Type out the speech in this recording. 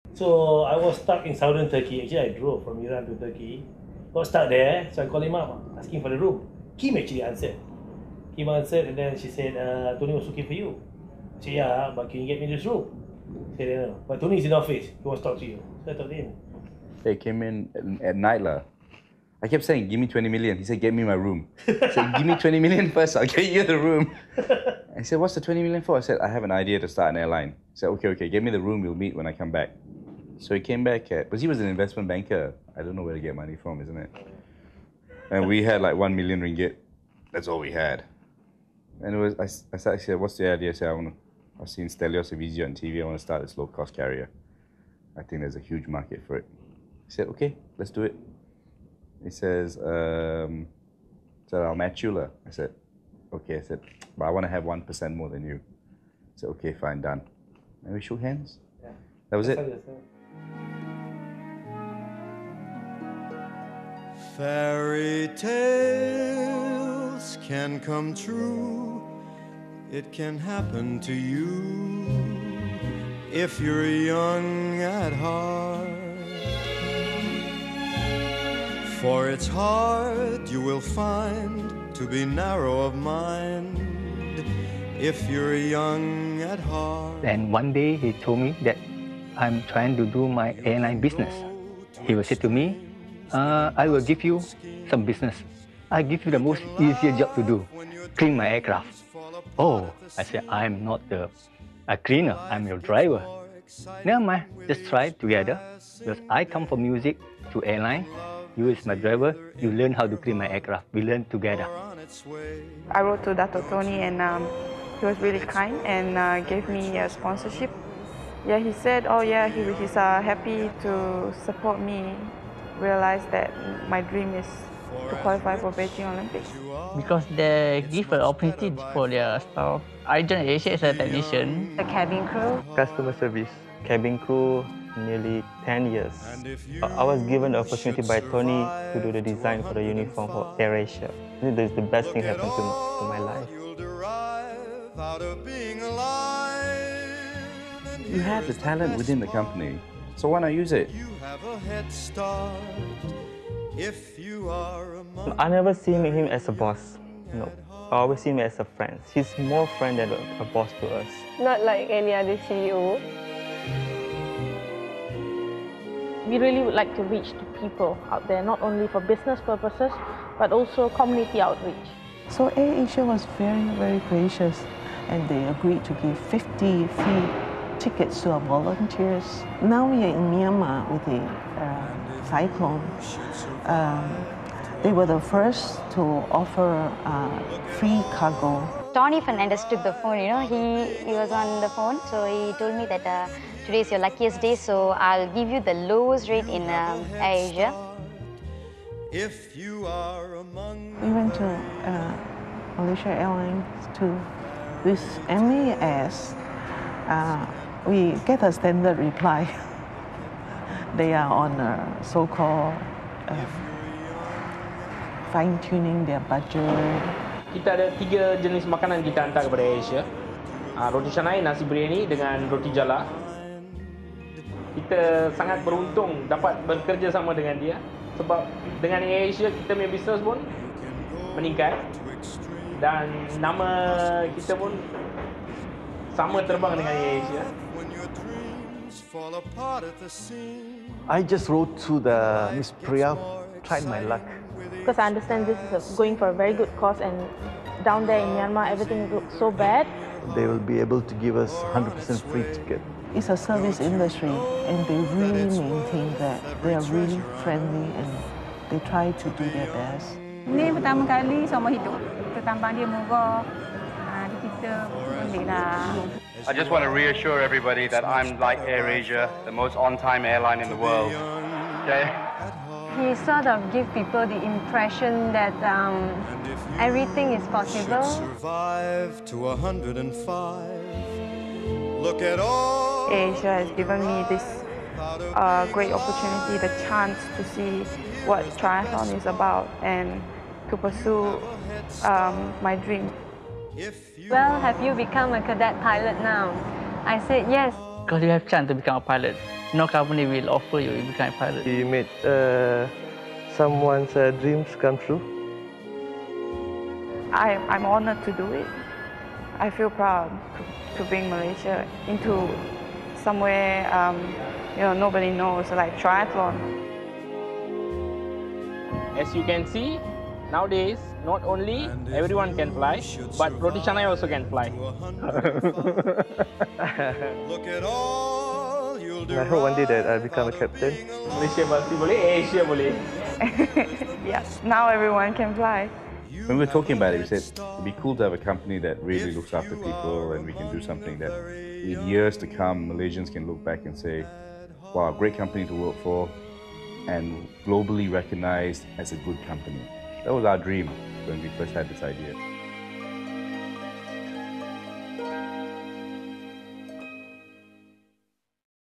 So I was stuck in southern Turkey. Actually, I drove from Iran to Turkey. Got stuck there, so I called him up asking for the room. Kim actually answered. Kim answered, and then she said, Tony was looking for you. I said, yeah, but can you get me this room? She said, no. But Tony's in the office. He wants to talk to you. So I talked to him. They came in at night lah. I kept saying, give me 20 million. He said, get me my room. I said, give me 20 million first, I'll get you the room. I said, what's the 20 million for? I said, I have an idea to start an airline. He said, okay, get me the room, we'll meet when I come back. So he came back, because he was an investment banker. I don't know where to get money from, isn't it? And we had like 1 million ringgit. That's all we had. And it was, I said, what's the idea? I said, I've seen Stelios Avizio on TV, I want to start this low-cost carrier. I think there's a huge market for it. He said, okay, let's do it. He says, I'll match you lah. I said, okay. I said, but I want to have 1% more than you. I said, okay, fine, done. And we shook hands. Yeah. That was it. Fairy tales can come true. It can happen to you if you're young at heart. For it's hard, you will find, to be narrow of mind if you're young at heart. And one day he told me that I'm trying to do my airline business. He will say to me, I will give you some business. I give you the most easier job to do, clean my aircraft. Oh, I said, I'm not a cleaner, I'm your driver. Never mind, just try it together. Because I come from music to airline. You is my driver, you learn how to clean my aircraft. We learn together. I wrote to Dato' Tony and he was really kind and gave me a sponsorship. Yeah, he said, oh yeah, he's happy to support me, realize that my dream is to qualify for Beijing Olympics. Because they give an opportunity for their staff. I joined Asia as a technician. The cabin crew. Customer service, cabin crew, nearly 10 years. I was given the opportunity by Tony to do the design for the uniform for AirAsia. This is the best thing happened to my life. You have the talent within the company, so why not use it? I never see him as a boss. No, I always see him as a friend. He's more friend than a boss to us. Not like any other CEO. We really would like to reach the people out there, not only for business purposes, but also community outreach. So AirAsia was very, very gracious, and they agreed to give 50 free tickets to our volunteers. Now we are in Myanmar with the cyclone. They were the first to offer free cargo. Tony Fernandez took the phone, he was on the phone, so he told me that today is your luckiest day, so I'll give you the lowest rate in AirAsia. We went to Malaysia Airlines to this MAS. We get a standard reply. They are on so-called fine-tuning their budget. Kita ada 3 jenis makanan kita hantar kepada AirAsia. Roti canai, nasi biryani dengan roti jala. Kita sangat beruntung dapat bekerja sama dengan dia. Sebab dengan AirAsia kita punya bisnes pun meningkat. Dan nama kita pun sama terbang dengan AirAsia. I just wrote to the Miss Priya, tried my luck. Because I understand this is going for a very good cause, and down there in Myanmar everything looks so bad. They will be able to give us 100% free ticket. It's a service industry, and they really maintain that. They are really friendly and they try to do their best. Ini pertama kali seumur hidup. Tambang dia murah. Kita boleh lah. I just want to reassure everybody that I'm like AirAsia, the most on-time airline in the world. Okay? He sort of give people the impression that everything is possible. Survive to 105. Look at all. AirAsia has given me this great opportunity, the chance to see what triathlon is about and to pursue my dream. Well, have you become a cadet pilot now? I said yes. Because you have chance to become a pilot, no company will offer you to become a pilot. You made someone's dreams come true. I'm honored to do it. I feel proud to bring Malaysia into somewhere nobody knows, like triathlon. As you can see, nowadays, not only everyone can fly, but Roti Canai also can fly. I hope one day that I become a captain. Malaysia pasti boleh, Asia boleh. Yes, now everyone can fly. When we were talking about it, we said it'd be cool to have a company that really looks after people, and we can do something that in years to come, Malaysians can look back and say, wow, great company to work for, and globally recognized as a good company. That was our dream when we first had this idea.